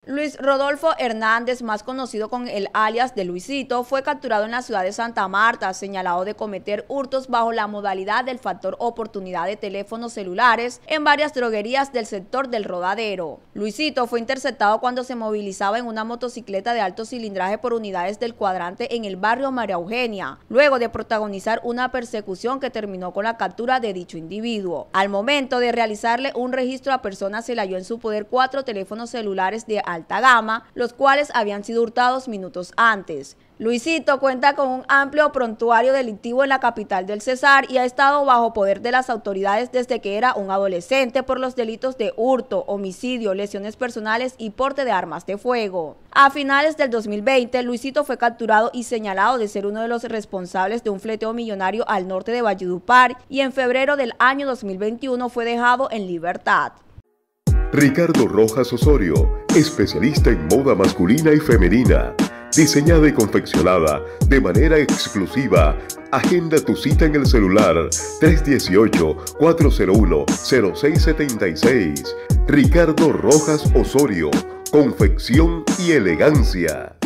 Luis Rodolfo Hernández, más conocido con el alias de Luisito, fue capturado en la ciudad de Santa Marta, señalado de cometer hurtos bajo la modalidad del factor oportunidad de teléfonos celulares en varias droguerías del sector del Rodadero. Luisito fue interceptado cuando se movilizaba en una motocicleta de alto cilindraje por unidades del cuadrante en el barrio María Eugenia, luego de protagonizar una persecución que terminó con la captura de dicho individuo. Al momento de realizarle un registro a personas, se le halló en su poder 4 teléfonos celulares de alta gama, los cuales habían sido hurtados minutos antes. Luisito cuenta con un amplio prontuario delictivo en la capital del Cesar y ha estado bajo poder de las autoridades desde que era un adolescente por los delitos de hurto, homicidio, lesiones personales y porte de armas de fuego. A finales del 2020, Luisito fue capturado y señalado de ser uno de los responsables de un fleteo millonario al norte de Valledupar, y en febrero del año 2021 fue dejado en libertad. Ricardo Rojas Osorio, especialista en moda masculina y femenina, diseñada y confeccionada de manera exclusiva. Agenda tu cita en el celular 318-401-0676. Ricardo Rojas Osorio, confección y elegancia.